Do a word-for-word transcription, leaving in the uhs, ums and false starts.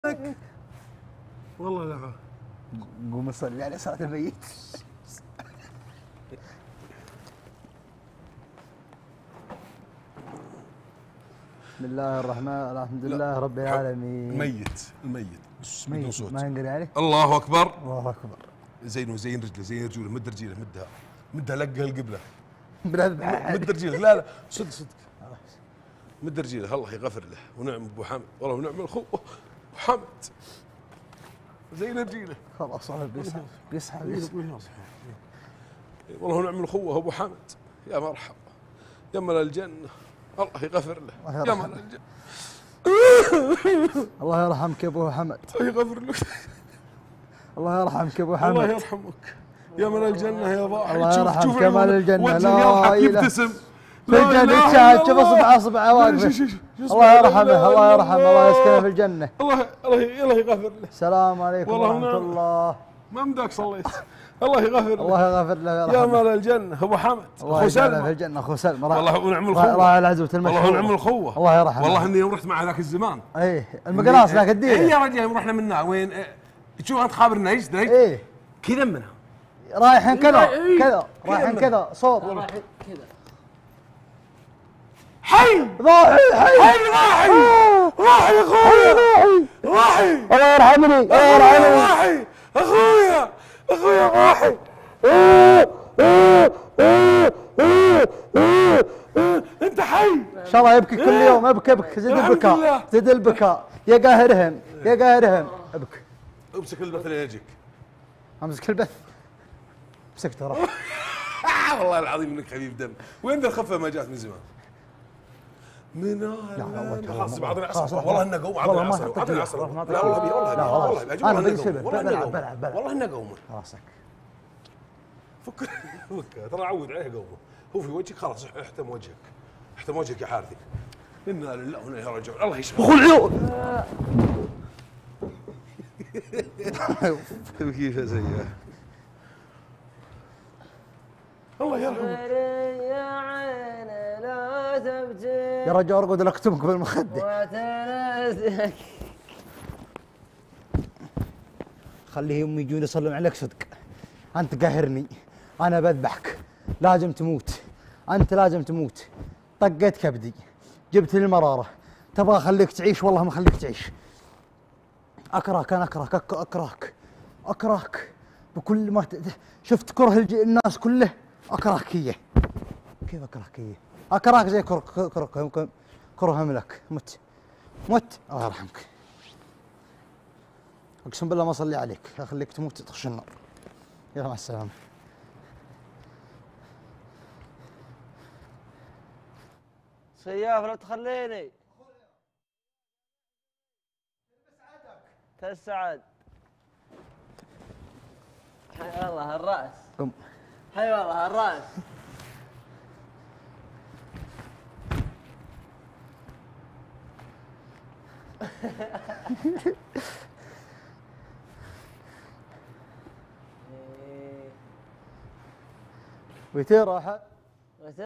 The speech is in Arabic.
لك والله لا. قوم صلي على صلاة الميت. بسم الله الرحمن الحمد لله رب العالمين. الميت الميت بدون صوت. ما ينقري عليه. الله اكبر الله اكبر. زينه زين رجله زين رجوله مد رجيله مدها مدها لقها القبله. بلا مد رجيله لا لا صدق صدق مد رجيله الله يغفر له ونعم ابو حامد والله ونعم الخو ابو حامد زين رجيله. خلاص بيسحب بيسحب بيسحب والله ونعم الخوه ابو حامد يا مرحبا يا مال الجنه الله يغفر له يا مال الجنه. الله يرحمك يا ابو حمد. الله يغفر لك. الله يرحمك يا ابو حمد. الله يرحمك يا مال الجنه يا ضاحي. الله يرحمك يا مال الجنه. لا يبتسم في الجنة تشاهد شوف اصبع اصبع واقفه. الله يرحمه الله يرحمه الله يسكنه في الجنه. الله الله الله يغفر له. السلام عليكم ورحمه الله. ما مداك صليت. الله يغفر له. الله يغفر له يا مال الجنه ابو حمد اخو سلمى في الجنه اخو سلمى. والله ونعم الخوه. راعي العزوة المشهور. والله ونعم الخوه. الله يرحمه. والله اني يوم رحت معه ذاك الزمان. ايه المقراص ذاك الدين. اي يا رجال يوم رحنا منها وين تشوف انت خابرنا ايش دريت؟ ايه كذا منها رايحين كذا كذا رايحين كذا صوت رايحين كذا حي ضاحي حي حي راحي راحي يا اخويا راحي الله يرحمني الله يرحمني راحي اخويا اخويا راحي انت حي. ان شاء الله يبكي كل يوم ابكي ابكي زد البكاء زد البكاء يا قاهرهم يا قاهرهم ابكي. امسك البث اللي يجيك. امسك البث مسكت ترى. والله العظيم انك حبيب دم. وين ذا الخفه ما جات من زمان؟ من خلاص بعض العصر والله انه قوم بعض العصر بعض العصر لا والله ابي والله لا والله ابي انا بلعب بلعب بلعب والله انه قوم راسك فك فك ترى عود عليه قومه هو في وجهك خلاص احتم وجهك احتم وجهك يا حارثي. انا لله وانا اليه راجعون. الله يشفيك. اخو العيون كيف زيه الله يرحمه. يا عين لا تبكي يا رجال ارقد اكتمك بالمخده. وتنسك خليهم يجون يصلون عليك صدق. انت قاهرني انا بذبحك لازم تموت انت لازم تموت. طقيت كبدي جبت لي المراره تبغى اخليك تعيش والله ما اخليك تعيش. اكرهك انا اكرهك اكرهك اكرهك بكل ما ت... شفت كره الج... الناس كله اكرهك هي. كيف اكرهك هي؟ اكرهك زي كره كره كره كرههم لك. مت مت الله يرحمك. اقسم بالله ما اصلي عليك اخليك تموت تخش النار. يلا مع السلامه. سياف لا تخليني تسعد. حي والله الراس قم حي والله الراس. ويتي راحه